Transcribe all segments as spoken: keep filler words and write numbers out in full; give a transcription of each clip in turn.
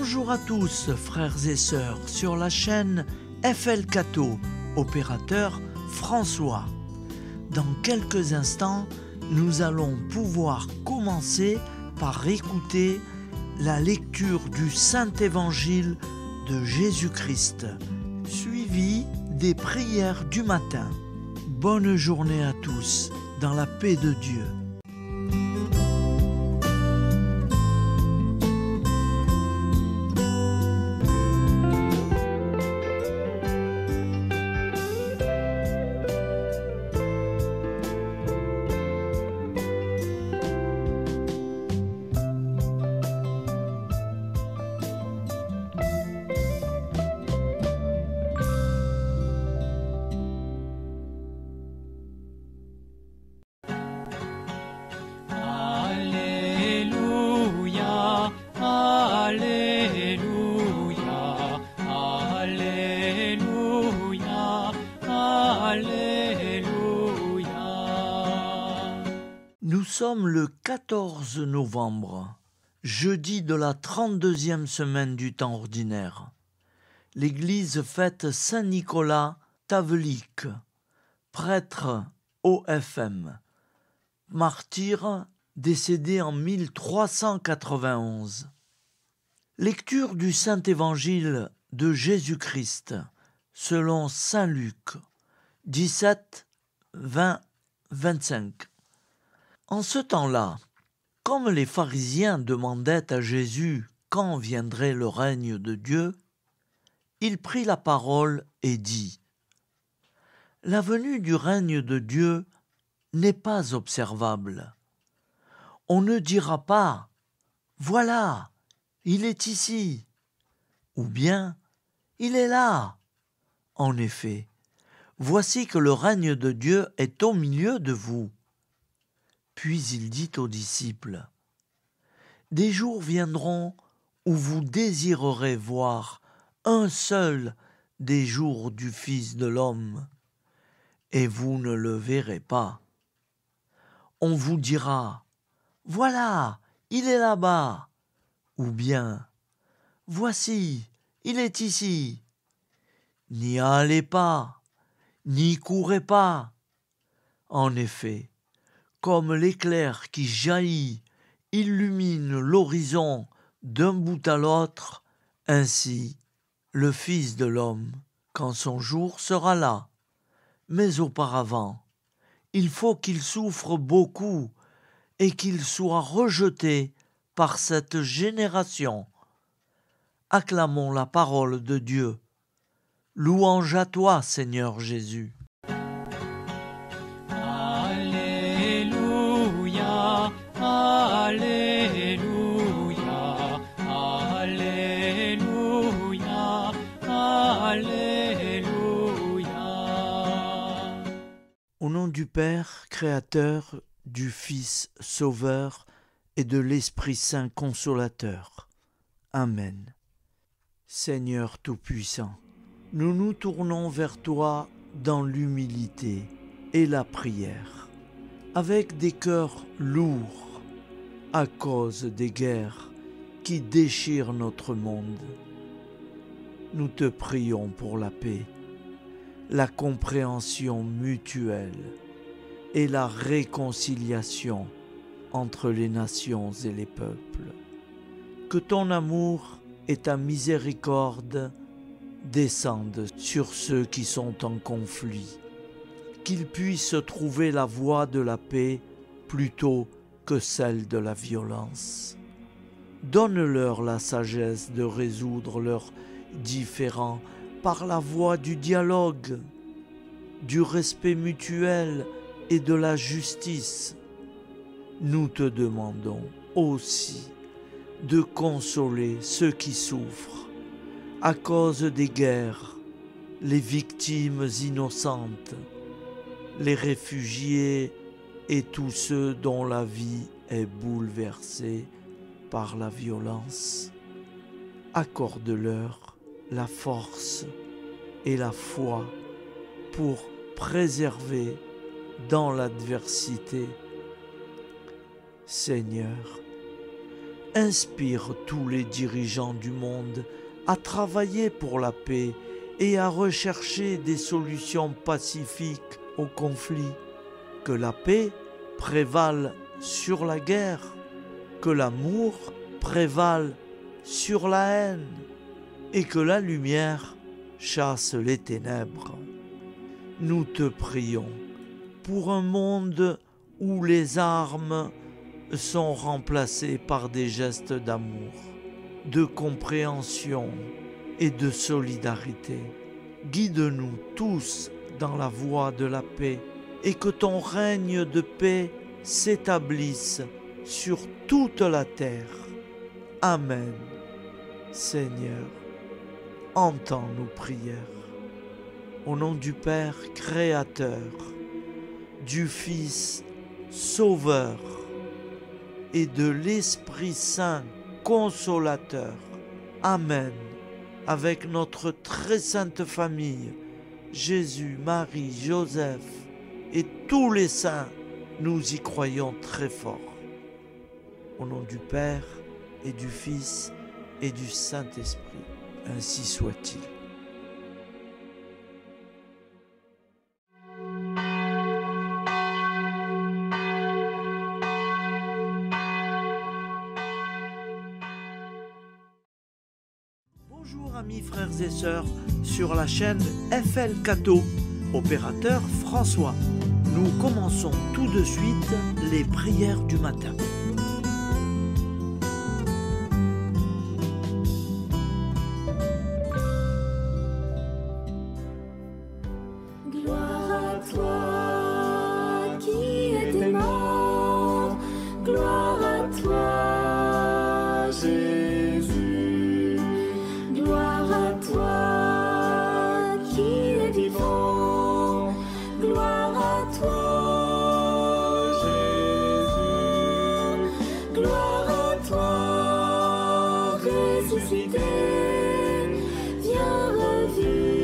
Bonjour à tous, frères et sœurs, sur la chaîne F L Cato, opérateur François. Dans quelques instants, nous allons pouvoir commencer par écouter la lecture du Saint-Évangile de Jésus-Christ, suivi des prières du matin. Bonne journée à tous, dans la paix de Dieu. Nous sommes le quatorze novembre, jeudi de la trente-deuxième semaine du temps ordinaire. L'Église fête Saint Nicolas Tavelique, prêtre O F M, martyr décédé en mille trois cent quatre-vingt-onze. Lecture du Saint-Évangile de Jésus-Christ selon Saint Luc, dix-sept, vingt, vingt-cinq. En ce temps-là, comme les pharisiens demandaient à Jésus quand viendrait le règne de Dieu, il prit la parole et dit : « La venue du règne de Dieu n'est pas observable. On ne dira pas : voilà, il est ici, ou bien il est là. En effet, voici que le règne de Dieu est au milieu de vous. Puis il dit aux disciples : des jours viendront où vous désirerez voir un seul des jours du Fils de l'homme, et vous ne le verrez pas. On vous dira : voilà, il est là-bas, ou bien voici, il est ici. N'y allez pas, n'y courez pas. En effet, comme l'éclair qui jaillit, illumine l'horizon d'un bout à l'autre, ainsi le Fils de l'homme, quand son jour sera là. Mais auparavant, il faut qu'il souffre beaucoup et qu'il soit rejeté par cette génération. Acclamons la parole de Dieu. Louange à toi, Seigneur Jésus. Alléluia, Alléluia, Alléluia, Alléluia. Au nom du Père, Créateur, du Fils, Sauveur et de l'Esprit Saint Consolateur. Amen. Seigneur Tout-Puissant, nous nous tournons vers toi dans l'humilité et la prière, avec des cœurs lourds à cause des guerres qui déchirent notre monde. Nous te prions pour la paix, la compréhension mutuelle et la réconciliation entre les nations et les peuples. Que ton amour et ta miséricorde descendent sur ceux qui sont en conflit, qu'ils puissent trouver la voie de la paix plutôt que celle de la violence. Donne-leur la sagesse de résoudre leurs différends par la voie du dialogue, du respect mutuel et de la justice. Nous te demandons aussi de consoler ceux qui souffrent à cause des guerres, les victimes innocentes, les réfugiés et tous ceux dont la vie est bouleversée par la violence. Accorde-leur la force et la foi pour préserver dans l'adversité. Seigneur, Inspire tous les dirigeants du monde à travailler pour la paix et à rechercher des solutions pacifiques aux conflits. Que la paix prévale sur la guerre, que l'amour prévale sur la haine et que la lumière chasse les ténèbres. Nous te prions pour un monde où les armes sont remplacées par des gestes d'amour, de compréhension et de solidarité. Guide-nous tous dans la voie de la paix et que ton règne de paix s'établisse sur toute la terre. Amen. Seigneur, entends nos prières. Au nom du Père Créateur, du Fils Sauveur et de l'Esprit Saint Consolateur. Amen. Avec notre très sainte famille, Jésus, Marie, Joseph et tous les saints, nous y croyons très fort. Au nom du Père et du Fils et du Saint-Esprit, ainsi soit-il. Bonjour amis frères et sœurs sur la chaîne F L Cato, opérateur François. Nous commençons tout de suite les prières du matin. Gloire à toi qui étais mort, gloire à toi Jésus, gloire à toi qui es vivant, gloire à toi Jésus, gloire à toi ressuscité, viens revivre.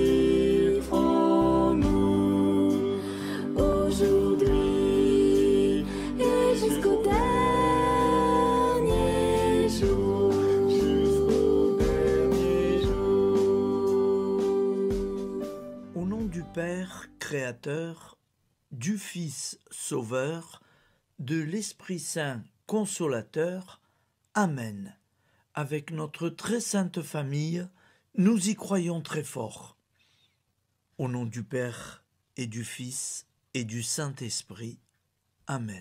Père Créateur, du Fils Sauveur, de l'Esprit Saint Consolateur. Amen. Avec notre très sainte famille, nous y croyons très fort. Au nom du Père et du Fils et du Saint-Esprit. Amen.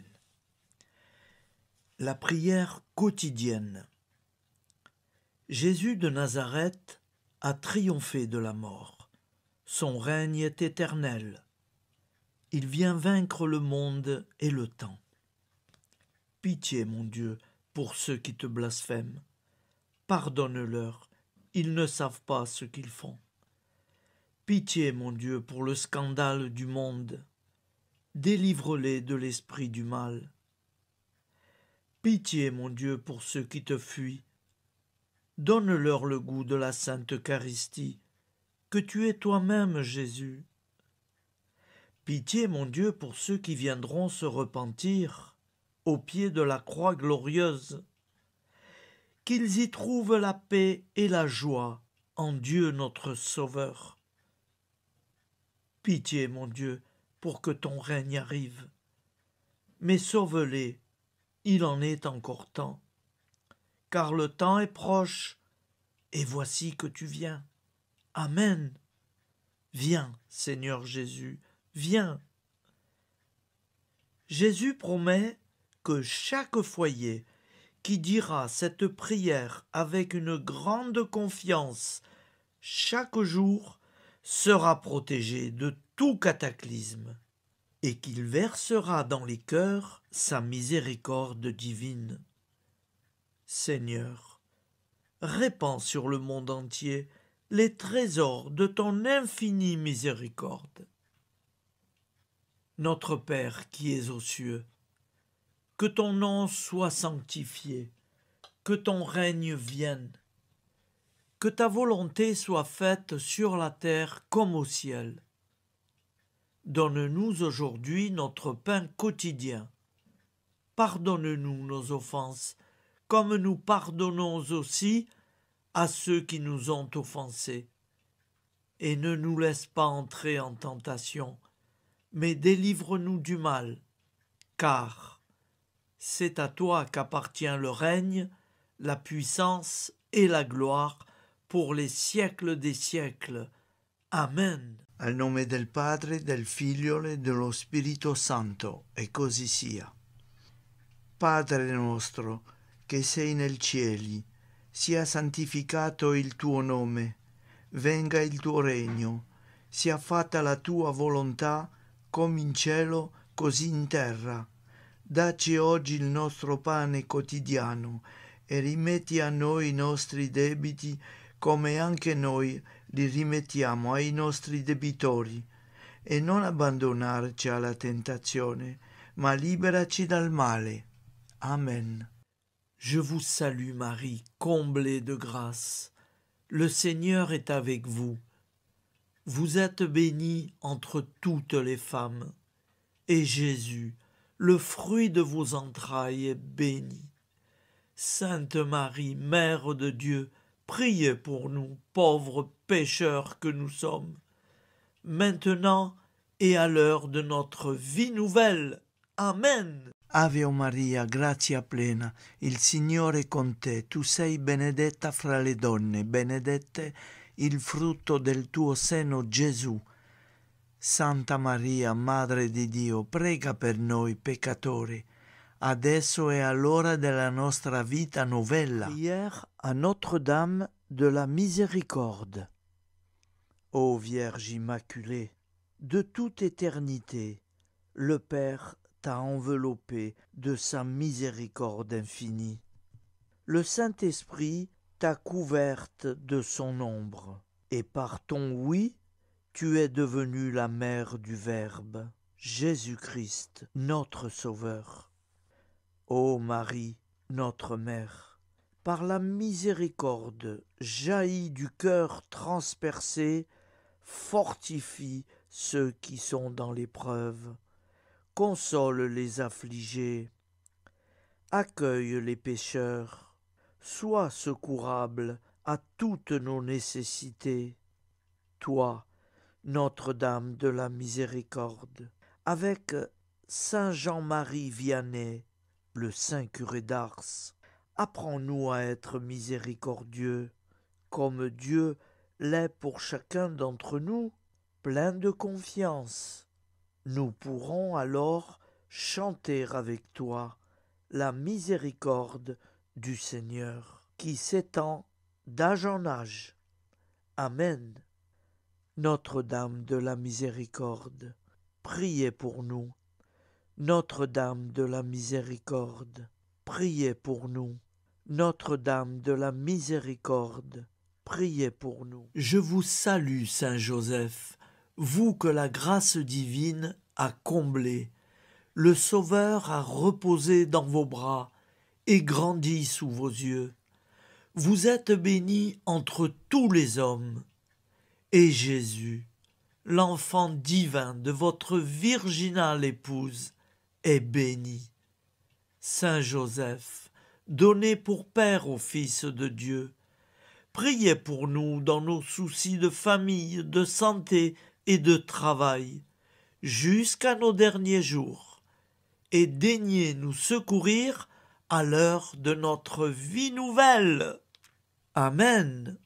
La prière quotidienne. Jésus de Nazareth a triomphé de la mort. Son règne est éternel. Il vient vaincre le monde et le temps. Pitié, mon Dieu, pour ceux qui te blasphèment. Pardonne-leur, ils ne savent pas ce qu'ils font. Pitié, mon Dieu, pour le scandale du monde. Délivre-les de l'esprit du mal. Pitié, mon Dieu, pour ceux qui te fuient. Donne-leur le goût de la sainte Eucharistie, que tu es toi-même, Jésus. Pitié, mon Dieu, pour ceux qui viendront se repentir au pied de la croix glorieuse, qu'ils y trouvent la paix et la joie en Dieu notre Sauveur. Pitié, mon Dieu, pour que ton règne arrive. Mais sauve-les, il en est encore temps, car le temps est proche, et voici que tu viens. Amen. Viens, Seigneur Jésus, viens. Jésus promet que chaque foyer qui dira cette prière avec une grande confiance chaque jour sera protégé de tout cataclysme et qu'il versera dans les cœurs sa miséricorde divine. Seigneur, répands sur le monde entier les trésors de ton infinie miséricorde. Notre Père qui es aux cieux, que ton nom soit sanctifié, que ton règne vienne, que ta volonté soit faite sur la terre comme au ciel. Donne-nous aujourd'hui notre pain quotidien. Pardonne-nous nos offenses, comme nous pardonnons aussi à ceux qui nous ont offensés. Et ne nous laisse pas entrer en tentation, mais délivre-nous du mal, car c'est à toi qu'appartient le règne, la puissance et la gloire pour les siècles des siècles. Amen. Al nome del Padre, del Figlio e dello Spirito Santo, e così sia. Padre nostro, che sei nel cieli, sia santificato il tuo nome, venga il tuo regno, sia fatta la tua volontà, come in cielo, così in terra. Dacci oggi il nostro pane quotidiano e rimetti a noi i nostri debiti, come anche noi li rimettiamo ai nostri debitori, e non abbandonarci alla tentazione, ma liberaci dal male. Amen. Je vous salue Marie, comblée de grâce. Le Seigneur est avec vous. Vous êtes bénie entre toutes les femmes, et Jésus, le fruit de vos entrailles, est béni. Sainte Marie, Mère de Dieu, priez pour nous, pauvres pécheurs que nous sommes, maintenant et à l'heure de notre vie nouvelle. Amen. Ave Maria, grazia plena, il Signore è con te, tu sei benedetta fra le donne, benedette il frutto del tuo seno, Gesù. Santa Maria, Madre di Dio, prega per noi peccatori, adesso e all'ora della nostra vita novella. Prière à Notre-Dame de la Miséricorde. Ô Vierge Immaculée, De toute éternité, le Père t'a enveloppé de sa miséricorde infinie. Le Saint-Esprit t'a couverte de son ombre, et par ton oui, tu es devenue la mère du Verbe, Jésus-Christ, notre Sauveur. Ô Marie, notre Mère, par la miséricorde jaillie du cœur transpercé, fortifie ceux qui sont dans l'épreuve, console les affligés, accueille les pécheurs, sois secourable à toutes nos nécessités. Toi, Notre-Dame de la Miséricorde, avec Saint Jean-Marie Vianney, le Saint curé d'Ars, apprends-nous à être miséricordieux, comme Dieu l'est pour chacun d'entre nous, plein de confiance. Nous pourrons alors chanter avec toi la miséricorde du Seigneur, qui s'étend d'âge en âge. Amen. Notre-Dame de la Miséricorde, priez pour nous. Notre-Dame de la Miséricorde, priez pour nous. Notre-Dame de la Miséricorde, priez pour nous. Je vous salue, Saint Joseph, vous que la grâce divine a comblé. Le Sauveur a reposé dans vos bras et grandi sous vos yeux. Vous êtes bénie entre tous les hommes. Et Jésus, l'enfant divin de votre virginale épouse, est béni. Saint Joseph, donné pour Père au Fils de Dieu, priez pour nous dans nos soucis de famille, de santé et de travail, jusqu'à nos derniers jours, et daignez nous secourir à l'heure de notre vie nouvelle. Amen.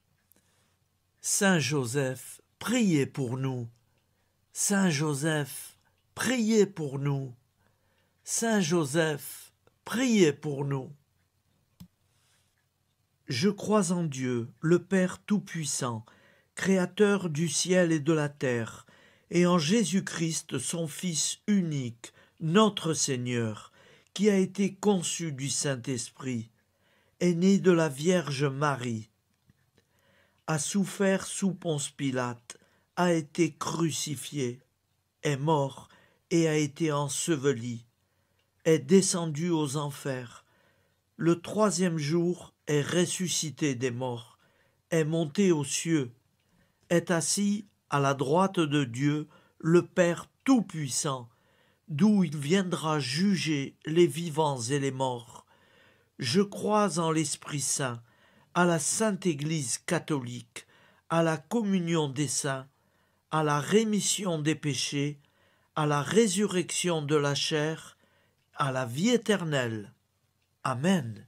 Saint Joseph, priez pour nous. Saint Joseph, priez pour nous. Saint Joseph, priez pour nous. Je crois en Dieu, le Père Tout-Puissant, Créateur du ciel et de la terre, et en Jésus-Christ, son Fils unique, notre Seigneur, qui a été conçu du Saint-Esprit, est né de la Vierge Marie, a souffert sous Ponce Pilate, a été crucifié, est mort et a été enseveli, est descendu aux enfers, le troisième jour est ressuscité des morts, est monté aux cieux, est assis à la droite de Dieu, le Père Tout-Puissant, d'où il viendra juger les vivants et les morts. Je crois en l'Esprit Saint, à la Sainte Église catholique, à la communion des saints, à la rémission des péchés, à la résurrection de la chair, à la vie éternelle. Amen.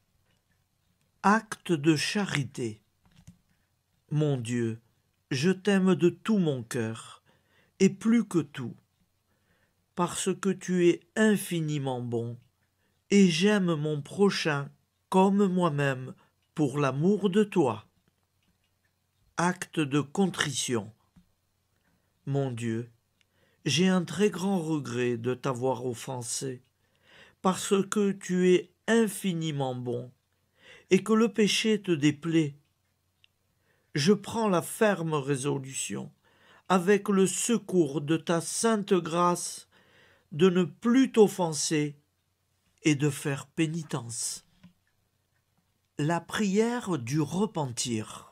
Acte de charité. Mon Dieu, je t'aime de tout mon cœur, et plus que tout, parce que tu es infiniment bon, et j'aime mon prochain comme moi-même pour l'amour de toi. Acte de contrition. Mon Dieu, j'ai un très grand regret de t'avoir offensé, parce que tu es infiniment bon, et que le péché te déplaît. Je prends la ferme résolution, avec le secours de ta sainte grâce, de ne plus t'offenser et de faire pénitence. La prière du repentir.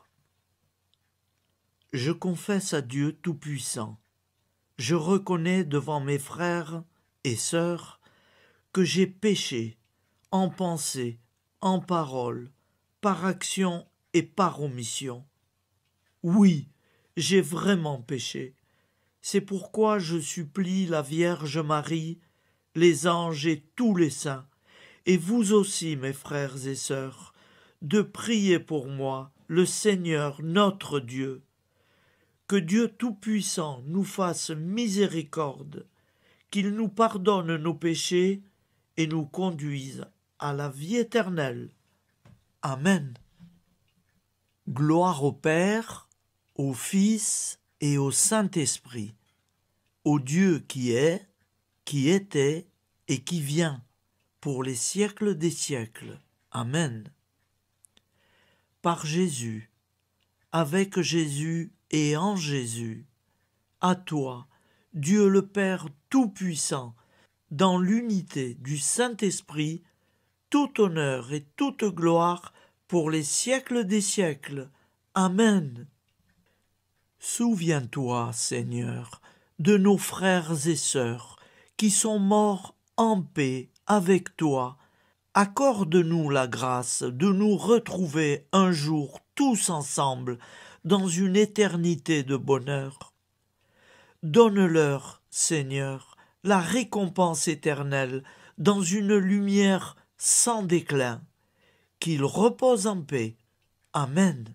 Je confesse à Dieu Tout-Puissant, je reconnais devant mes frères et sœurs que j'ai péché en pensée, en parole, par action et par omission. Oui, j'ai vraiment péché. C'est pourquoi je supplie la Vierge Marie, les anges et tous les saints, et vous aussi, mes frères et sœurs, de prier pour moi, le Seigneur notre Dieu. Que Dieu Tout-Puissant nous fasse miséricorde, qu'il nous pardonne nos péchés et nous conduise à la vie éternelle. Amen. Gloire au Père, au Fils et au Saint-Esprit, au Dieu qui est, qui était et qui vient, pour les siècles des siècles. Amen. Par Jésus, avec Jésus et en Jésus, à toi, Dieu le Père Tout-Puissant, dans l'unité du Saint-Esprit, tout honneur et toute gloire pour les siècles des siècles. Amen. Souviens-toi, Seigneur, de nos frères et sœurs qui sont morts en paix avec toi. Accorde-nous la grâce de nous retrouver un jour tous ensemble dans une éternité de bonheur. Donne-leur, Seigneur, la récompense éternelle dans une lumière sans déclin. Qu'ils reposent en paix. Amen.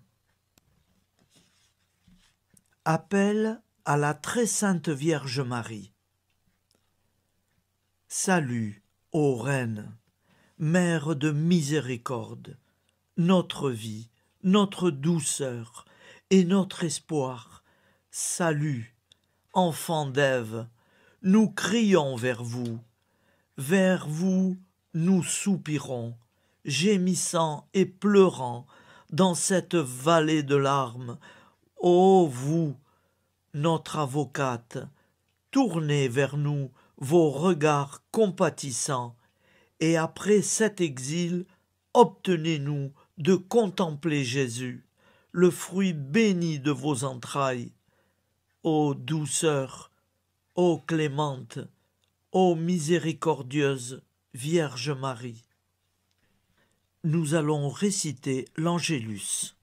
Appel à la très sainte Vierge Marie. Salut, ô Reine, Mère de miséricorde, notre vie, notre douceur et notre espoir. Salut, enfant d'Ève, nous crions vers vous. Vers vous, nous soupirons, gémissant et pleurant dans cette vallée de larmes. Ô vous, notre avocate, tournez vers nous vos regards compatissants, et après cet exil, obtenez-nous de contempler Jésus, le fruit béni de vos entrailles. Ô douceur, ô clémente, ô miséricordieuse Vierge Marie. Nous allons réciter l'Angélus.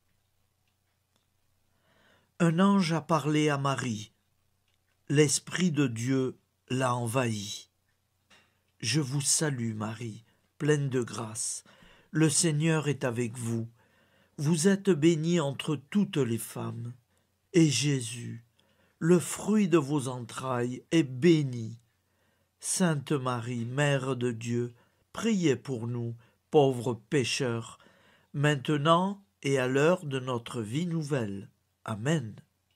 Un ange a parlé à Marie. L'Esprit de Dieu l'a envahi. Je vous salue, Marie, pleine de grâce. Le Seigneur est avec vous. Vous êtes bénie entre toutes les femmes. Et Jésus, le fruit de vos entrailles, est béni. Sainte Marie, Mère de Dieu, priez pour nous, pauvres pécheurs, maintenant et à l'heure de notre vie nouvelle. Amen.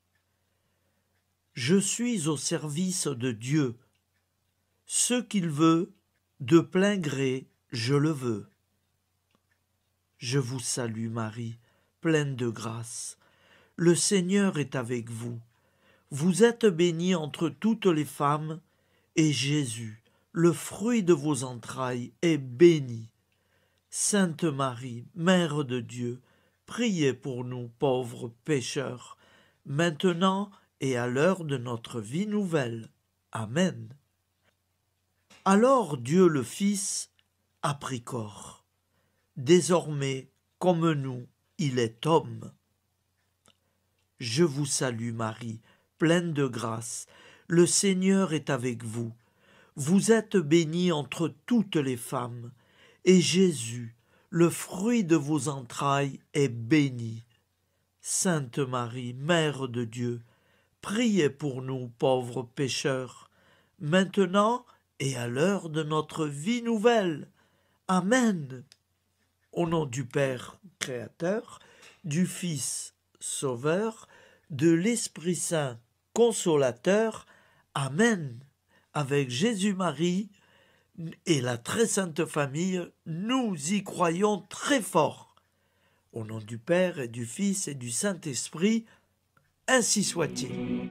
Je suis au service de Dieu. Ce qu'il veut, de plein gré, je le veux. Je vous salue, Marie, pleine de grâce. Le Seigneur est avec vous. Vous êtes bénie entre toutes les femmes, et Jésus, le fruit de vos entrailles, est béni. Sainte Marie, Mère de Dieu, priez pour nous pauvres pécheurs, maintenant et à l'heure de notre vie nouvelle. Amen. Alors Dieu le Fils a pris corps. désormais, comme nous, il est homme. Je vous salue Marie, pleine de grâce, le Seigneur est avec vous. Vous êtes bénie entre toutes les femmes, et Jésus, le fruit de vos entrailles, est béni. Sainte Marie, Mère de Dieu, priez pour nous pauvres pécheurs, maintenant et à l'heure de notre vie nouvelle. Amen. Au nom du Père Créateur, du Fils Sauveur, de l'Esprit Saint Consolateur. Amen. Avec Jésus-Marie et la très sainte famille, nous y croyons très fort. Au nom du Père et du Fils et du Saint-Esprit, ainsi soit-il.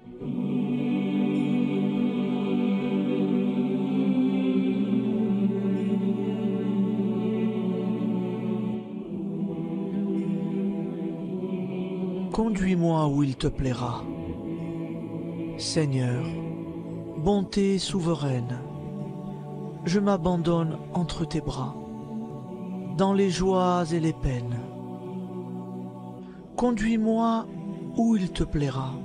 Conduis-moi où il te plaira. Seigneur, bonté souveraine, je m'abandonne entre tes bras, dans les joies et les peines. Conduis-moi où il te plaira.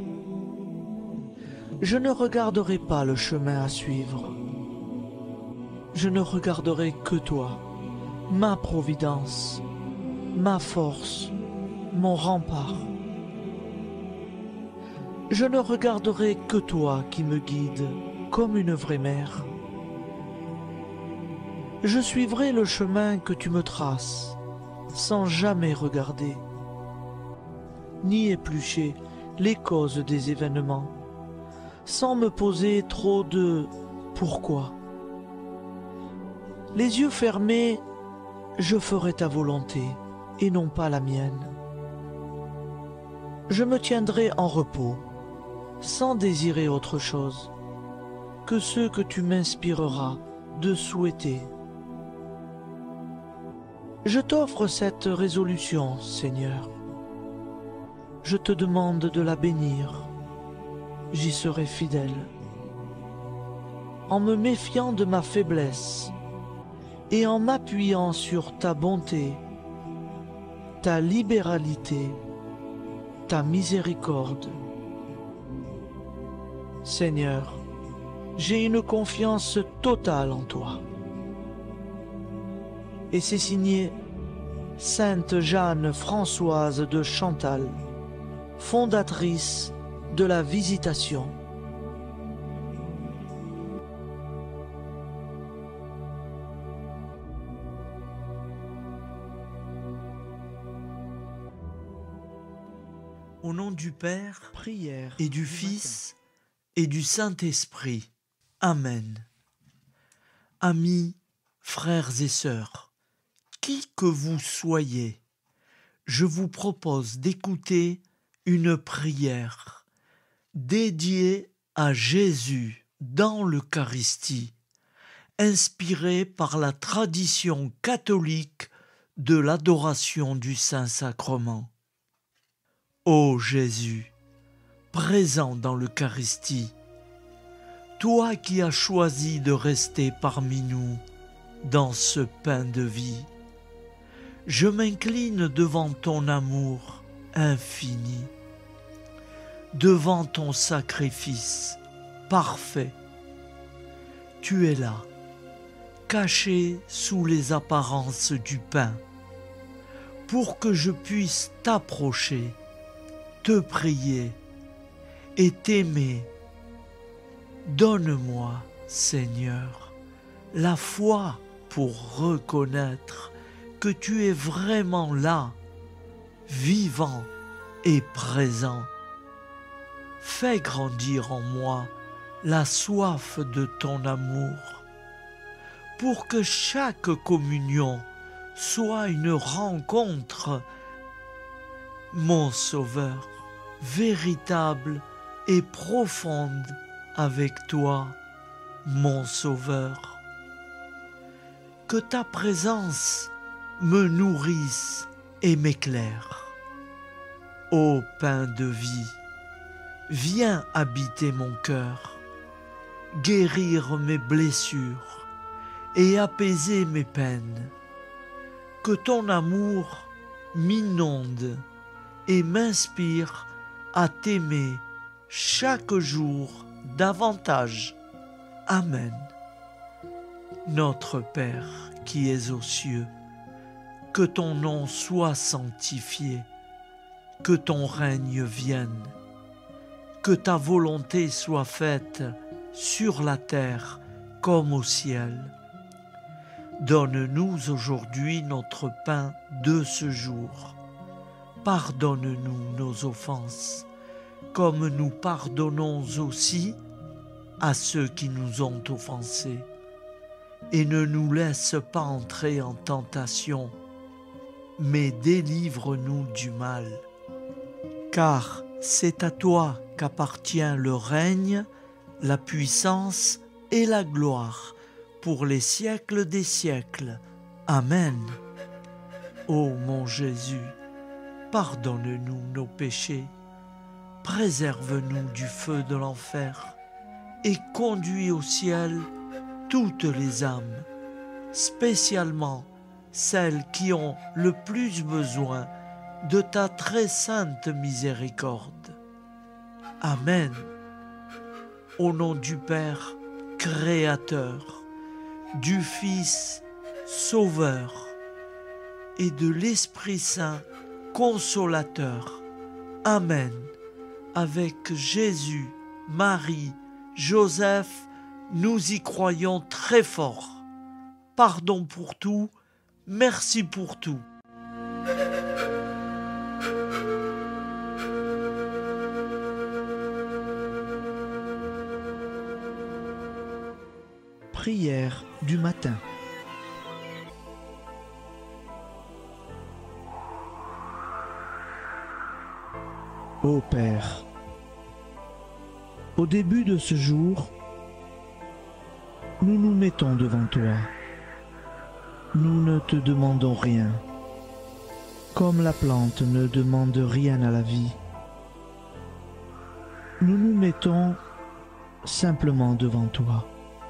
Je ne regarderai pas le chemin à suivre. Je ne regarderai que toi, ma providence, ma force, mon rempart. Je ne regarderai que toi qui me guides comme une vraie mère. Je suivrai le chemin que tu me traces, sans jamais regarder, ni éplucher les causes des événements, sans me poser trop de « pourquoi ». Les yeux fermés, je ferai ta volonté et non pas la mienne. Je me tiendrai en repos, sans désirer autre chose que ce que tu m'inspireras de souhaiter. Je t'offre cette résolution, Seigneur. Je te demande de la bénir. J'y serai fidèle. En me méfiant de ma faiblesse et en m'appuyant sur ta bonté, ta libéralité, ta miséricorde. Seigneur, j'ai une confiance totale en toi. Et c'est signé Sainte Jeanne Françoise de Chantal, fondatrice de la Visitation. Au nom du Père Prière et du Fils et du Saint-Esprit. Amen. Amis, frères et sœurs, qui que vous soyez, je vous propose d'écouter une prière dédiée à Jésus dans l'Eucharistie, inspirée par la tradition catholique de l'adoration du Saint-Sacrement. Ô Jésus, présent dans l'Eucharistie, toi qui as choisi de rester parmi nous dans ce pain de vie, je m'incline devant ton amour infini, devant ton sacrifice parfait. Tu es là, caché sous les apparences du pain, pour que je puisse t'approcher, te prier et t'aimer. Donne-moi, Seigneur, la foi pour reconnaître que tu es vraiment là, vivant et présent. Fais grandir en moi la soif de ton amour, pour que chaque communion soit une rencontre, mon Sauveur, véritable et profonde avec toi, mon Sauveur. Que ta présence me nourrisse et m'éclaire. Ô pain de vie, viens habiter mon cœur, guérir mes blessures et apaiser mes peines. que ton amour m'inonde et m'inspire à t'aimer chaque jour davantage. Amen. Notre Père qui es aux cieux, que ton nom soit sanctifié, que ton règne vienne, que ta volonté soit faite sur la terre comme au ciel. Donne-nous aujourd'hui notre pain de ce jour. Pardonne-nous nos offenses, comme nous pardonnons aussi à ceux qui nous ont offensés. Et ne nous laisse pas entrer en tentation, mais délivre-nous du mal. Car c'est à toi qu'appartient le règne, la puissance et la gloire pour les siècles des siècles. Amen. Ô mon Jésus, pardonne-nous nos péchés, préserve-nous du feu de l'enfer et conduis au ciel toutes les âmes, spécialement celles qui ont le plus besoin de ta très sainte miséricorde. Amen. Au nom du Père Créateur, du Fils Sauveur et de l'Esprit Saint Consolateur. Amen. Avec Jésus, Marie, Joseph, nous y croyons très fort. Pardon pour tout, merci pour tout. Prière du matin. Ô Père, au début de ce jour, nous nous mettons devant toi. Nous ne te demandons rien, comme la plante ne demande rien à la vie. Nous nous mettons simplement devant toi.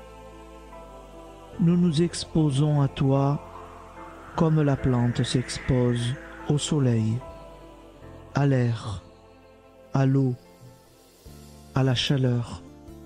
Nous nous exposons à toi comme la plante s'expose au soleil, à l'air, à l'eau, à la chaleur,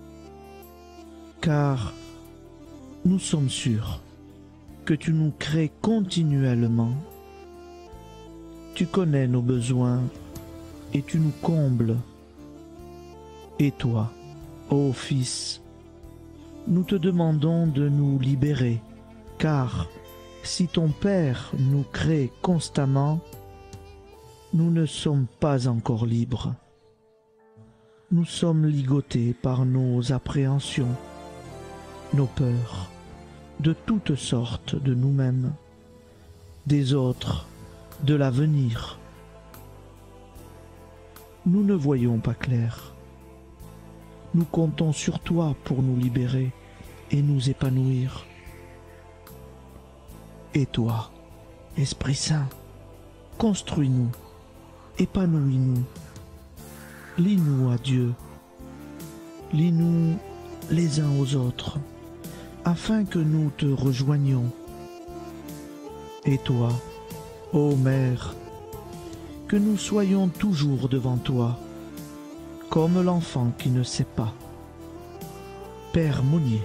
car nous sommes sûrs que tu nous crées continuellement. Tu connais nos besoins et tu nous combles. Et toi, ô Fils, nous te demandons de nous libérer, car si ton Père nous crée constamment, nous ne sommes pas encore libres. Nous sommes ligotés par nos appréhensions, nos peurs, de toutes sortes de nous-mêmes, des autres, de l'avenir. Nous ne voyons pas clair. Nous comptons sur toi pour nous libérer et nous épanouir. Et toi, Esprit Saint, construis-nous, épanouis-nous, lie-nous à Dieu, lie-nous les uns aux autres, afin que nous te rejoignions. Et toi, ô Mère, que nous soyons toujours devant toi, comme l'enfant qui ne sait pas. Père Monnier,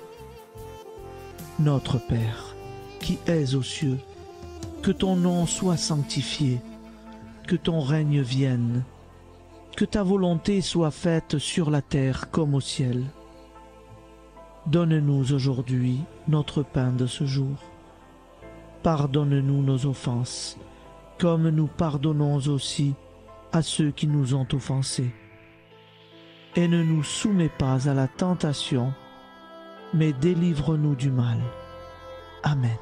notre Père, qui es aux cieux, que ton nom soit sanctifié, que ton règne vienne, que ta volonté soit faite sur la terre comme au ciel. Donne-nous aujourd'hui notre pain de ce jour. Pardonne-nous nos offenses, comme nous pardonnons aussi à ceux qui nous ont offensés. Et ne nous soumets pas à la tentation, mais délivre-nous du mal. Amen.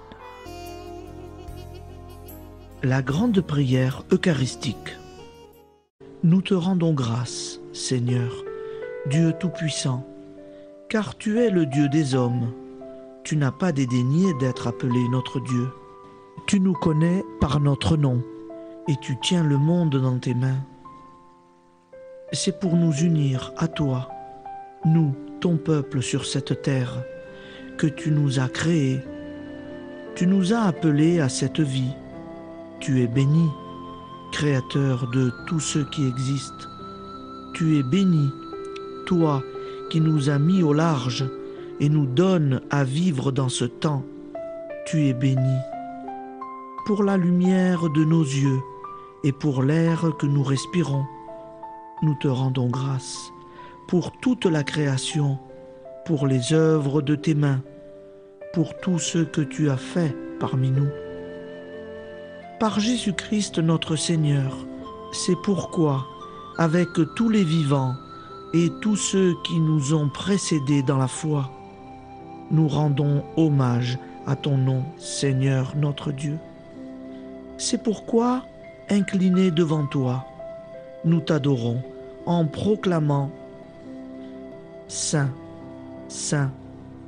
La grande prière eucharistique. Nous te rendons grâce, Seigneur, Dieu Tout-Puissant, car tu es le Dieu des hommes. Tu n'as pas dédaigné d'être appelé notre Dieu. Tu nous connais par notre nom, et tu tiens le monde dans tes mains. C'est pour nous unir à toi, nous, ton peuple sur cette terre, que tu nous as créés. Tu nous as appelés à cette vie. Tu es béni, Créateur de tout ce qui existe. Tu es béni, toi qui nous as mis au large et nous donnes à vivre dans ce temps. Tu es béni. Pour la lumière de nos yeux et pour l'air que nous respirons, nous te rendons grâce. Pour toute la création, pour les œuvres de tes mains, pour tout ce que tu as fait parmi nous. Par Jésus-Christ notre Seigneur, c'est pourquoi, avec tous les vivants et tous ceux qui nous ont précédés dans la foi, nous rendons hommage à ton nom, Seigneur notre Dieu. C'est pourquoi, inclinés devant toi, nous t'adorons en proclamant « Saint, Saint, Saint ».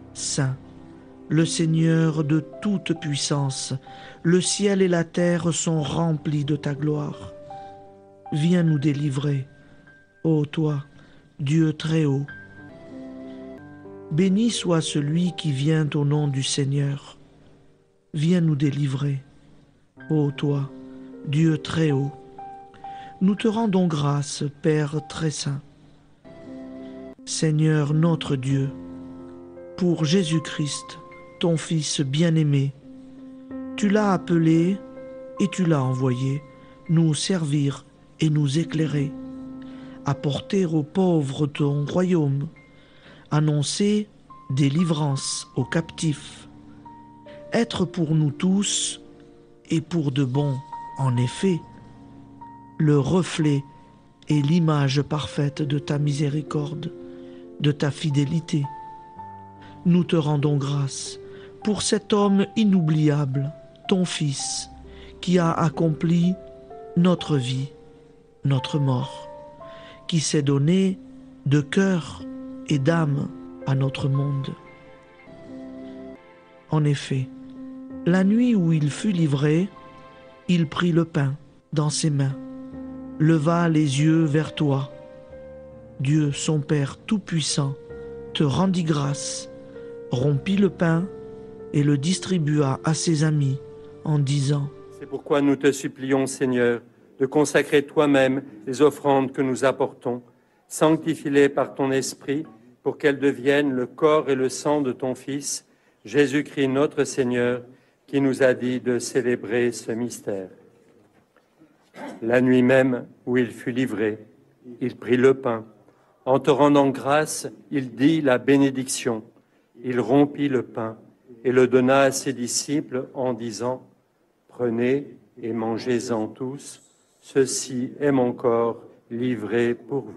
Le Seigneur de toute puissance, le ciel et la terre sont remplis de ta gloire. Viens nous délivrer, ô toi, Dieu très haut. Béni soit celui qui vient au nom du Seigneur. Viens nous délivrer, ô toi, Dieu très haut. Nous te rendons grâce, Père très saint. Seigneur notre Dieu, pour Jésus-Christ, ton Fils bien-aimé, tu l'as appelé et tu l'as envoyé nous servir et nous éclairer, apporter aux pauvres ton royaume, annoncer délivrance aux captifs, être pour nous tous et pour de bon, en effet, le reflet et l'image parfaite de ta miséricorde, de ta fidélité. Nous te rendons grâce pour cet homme inoubliable, ton Fils, qui a accompli notre vie, notre mort, qui s'est donné de cœur et d'âme à notre monde. En effet, la nuit où il fut livré, il prit le pain dans ses mains, leva les yeux vers toi. Dieu, son Père tout-puissant, te rendit grâce, rompit le pain et le distribua à ses amis en disant « C'est pourquoi nous te supplions, Seigneur, de consacrer toi-même les offrandes que nous apportons, sanctifie-les par ton Esprit, pour qu'elles deviennent le corps et le sang de ton Fils, Jésus-Christ notre Seigneur, qui nous a dit de célébrer ce mystère. La nuit même où il fut livré, il prit le pain. En te rendant grâce, il dit la bénédiction. Il rompit le pain et le donna à ses disciples en disant « Prenez et mangez-en tous, ceci est mon corps livré pour vous. »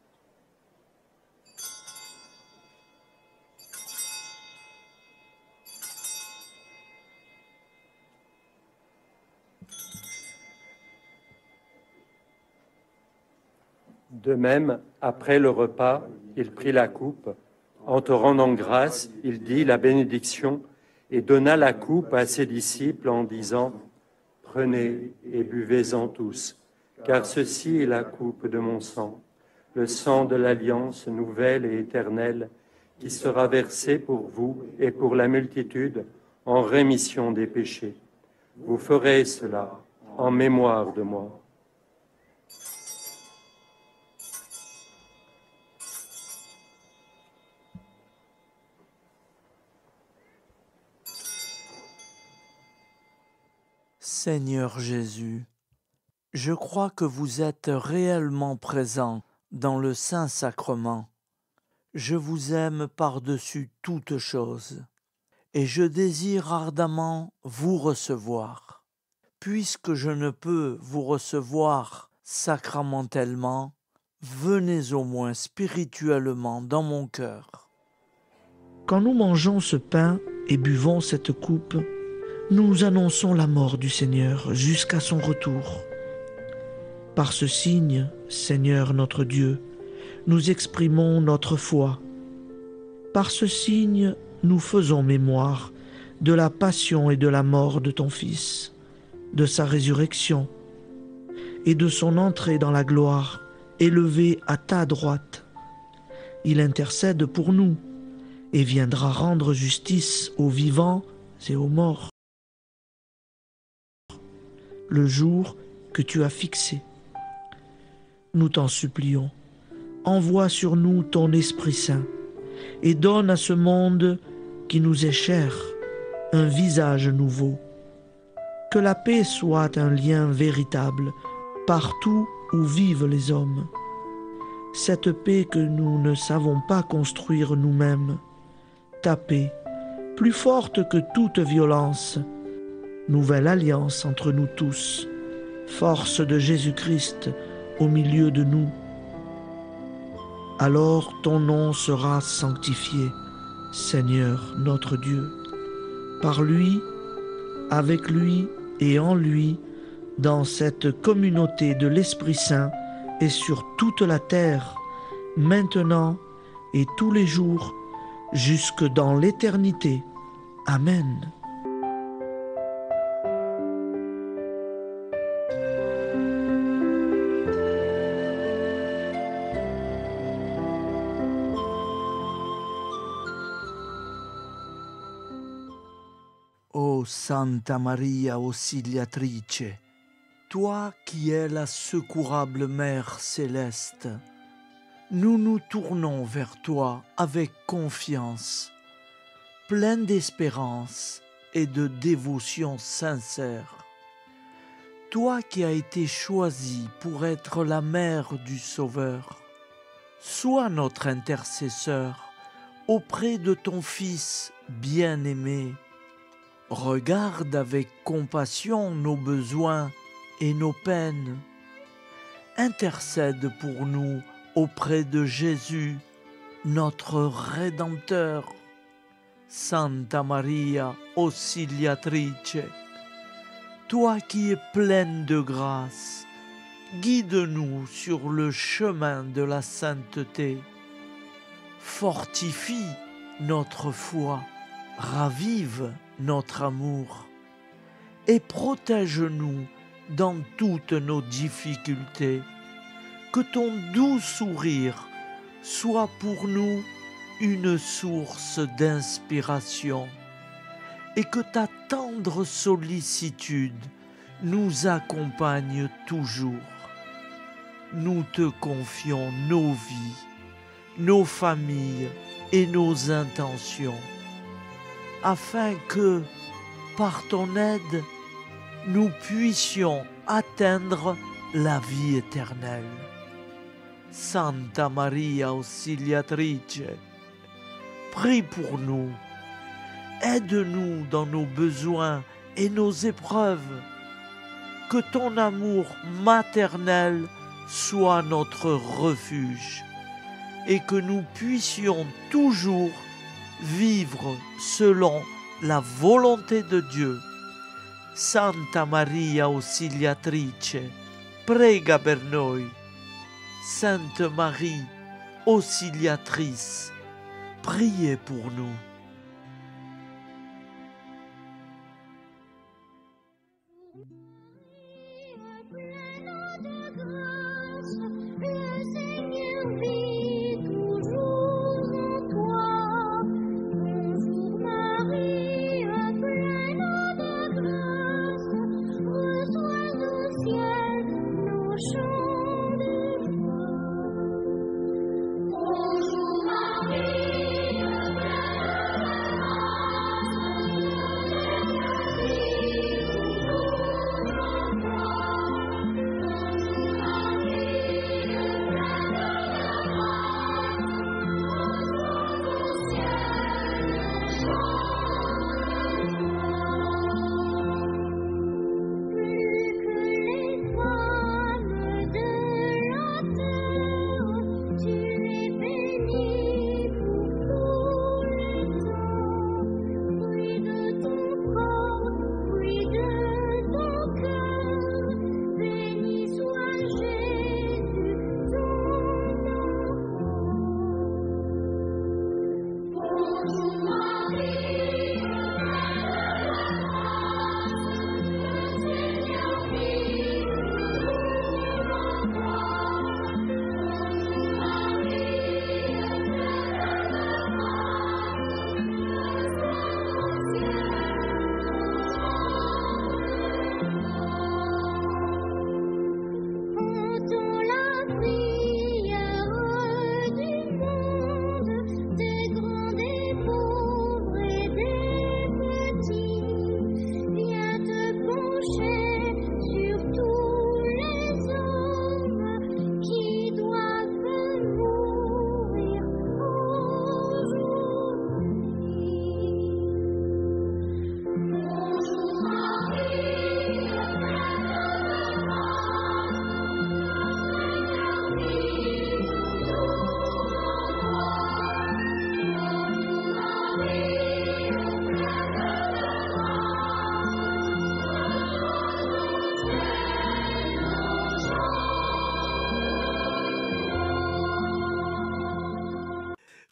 De même, après le repas, il prit la coupe. En te rendant grâce, il dit la bénédiction et donna la coupe à ses disciples en disant « Prenez et buvez-en tous, car ceci est la coupe de mon sang, le sang de l'alliance nouvelle et éternelle, qui sera versé pour vous et pour la multitude en rémission des péchés. Vous ferez cela en mémoire de moi. » Seigneur Jésus, je crois que vous êtes réellement présent dans le Saint-Sacrement. Je vous aime par-dessus toute chose et je désire ardemment vous recevoir. Puisque je ne peux vous recevoir sacramentellement, venez au moins spirituellement dans mon cœur. Quand nous mangeons ce pain et buvons cette coupe, nous annonçons la mort du Seigneur jusqu'à son retour. Par ce signe, Seigneur notre Dieu, nous exprimons notre foi. Par ce signe, nous faisons mémoire de la passion et de la mort de ton Fils, de sa résurrection et de son entrée dans la gloire, élevé à ta droite. Il intercède pour nous et viendra rendre justice aux vivants et aux morts. le jour que tu as fixé. Nous t'en supplions, envoie sur nous ton Esprit Saint et donne à ce monde qui nous est cher un visage nouveau. Que la paix soit un lien véritable partout où vivent les hommes. Cette paix que nous ne savons pas construire nous-mêmes, ta paix, plus forte que toute violence, nouvelle alliance entre nous tous, force de Jésus-Christ au milieu de nous. Alors ton nom sera sanctifié, Seigneur notre Dieu. Par lui, avec lui et en lui, dans cette communauté de l'Esprit Saint et sur toute la terre, maintenant et tous les jours, jusque dans l'éternité. Amen. Ô Santa Maria Auxiliatrice, toi qui es la secourable Mère céleste, nous nous tournons vers toi avec confiance, plein d'espérance et de dévotion sincère. Toi qui as été choisie pour être la mère du Sauveur, sois notre intercesseur auprès de ton Fils bien-aimé. Regarde avec compassion nos besoins et nos peines. Intercède pour nous auprès de Jésus, notre Rédempteur. Santa Maria Auxiliatrice, toi qui es pleine de grâce, guide-nous sur le chemin de la sainteté. Fortifie notre foi, ravive notre amour et protège-nous dans toutes nos difficultés. Que ton doux sourire soit pour nous une source d'inspiration et que ta tendre sollicitude nous accompagne toujours. Nous te confions nos vies, nos familles et nos intentions, afin que, par ton aide, nous puissions atteindre la vie éternelle. Santa Maria Auxiliatrice, prie pour nous, aide-nous dans nos besoins et nos épreuves, que ton amour maternel soit notre refuge et que nous puissions toujours vivre selon la volonté de Dieu. Santa Maria Auxiliatrice, prega per noi. Sainte Marie, Auxiliatrice, priez pour nous.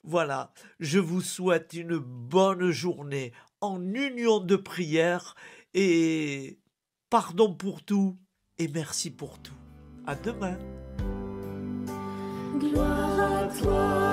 Voilà, je vous souhaite une bonne journée en union de prière et pardon pour tout et merci pour tout. À demain. Gloire à toi.